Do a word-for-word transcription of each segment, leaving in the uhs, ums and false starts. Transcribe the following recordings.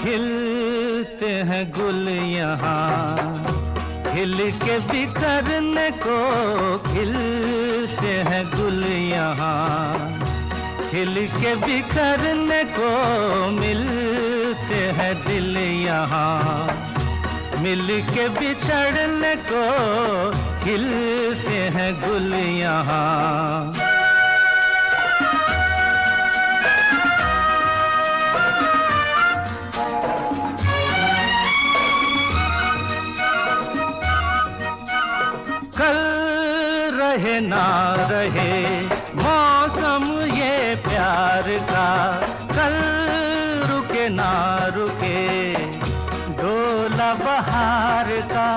खिलते हैं गुल यहाँ, खिल के बिखरने को खिलते हैं गुल यहाँ, खिल के बिखरने को मिलते हैं दिल यहाँ, मिल के बिछड़ने को खिलते हैं गुल यहाँ। कल रहे ना रहे मौसम ये प्यार का, कल रुके ना रुके डोला बहार का,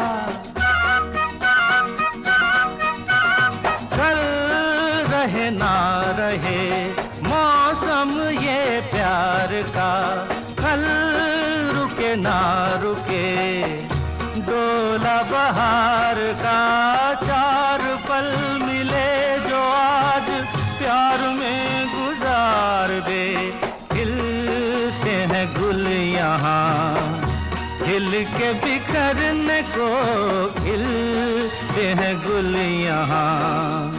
कल रहे ना रहे मौसम ये प्यार का, कल रुके ना रुके डोला बहार का। चार पल मिले जो आज प्यार में गुजार दे, खिलते हैं गुल यहाँ, खिल के बिखरने को खिलते हैं गुल यहाँ।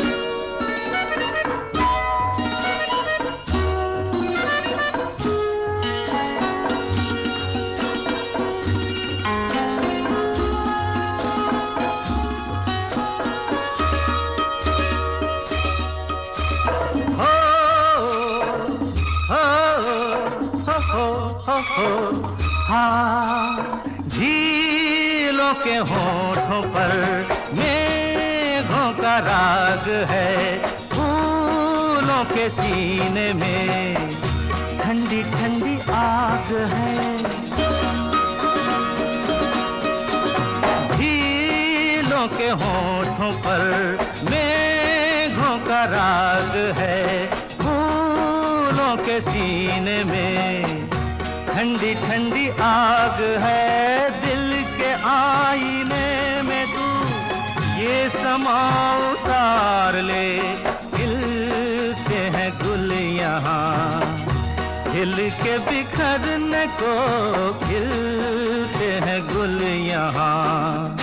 हाँ, झीलों के होठों पर मेघों का राग है, फूलों के सीने में ठंडी ठंडी आग है, झीलों के होठों पर मेघों का राग है, फूलों के सीने में ठंडी ठंडी आग है। दिल के आईने में तू ये समा उतार ले, खिलते हैं गुल यहाँ, खिल के बिखरने को खिलते हैं गुल यहाँ।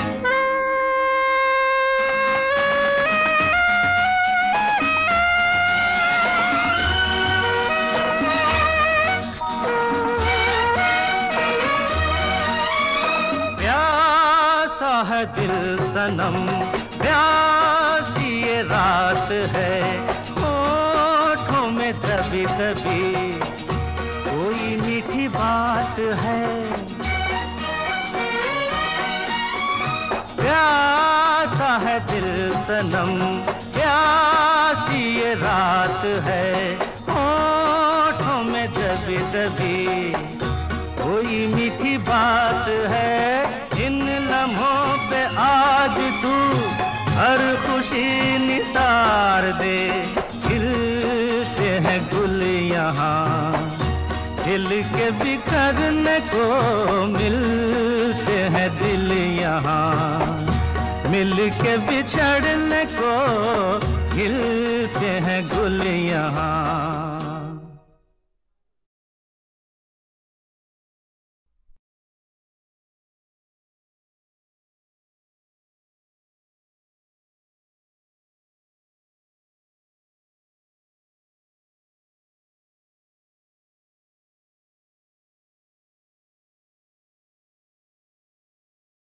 है दिल सनम प्यासी ये रात है, होठों में दबी दबी कोई मीठी बात है, प्यासा है दिल सनम प्यासी ये रात है, होठों में दबी दबी कोई मीठी बात है। इन लम्हों पे आज तू हर खुशी निसार दे, खिलते हैं गुल यहाँ, खिल के बिखरने को मिलते हैं दिल यहाँ, मिल के बिछड़ने को खिलते हैं गुल यहाँ।